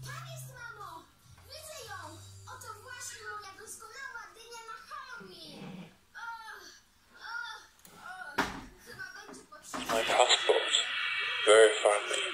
Tam jest, mamo! Widzę ją! Oto właśnie moja doskonała dynia na Halloween! Chyba będzie potrzebna. My passport. Very family.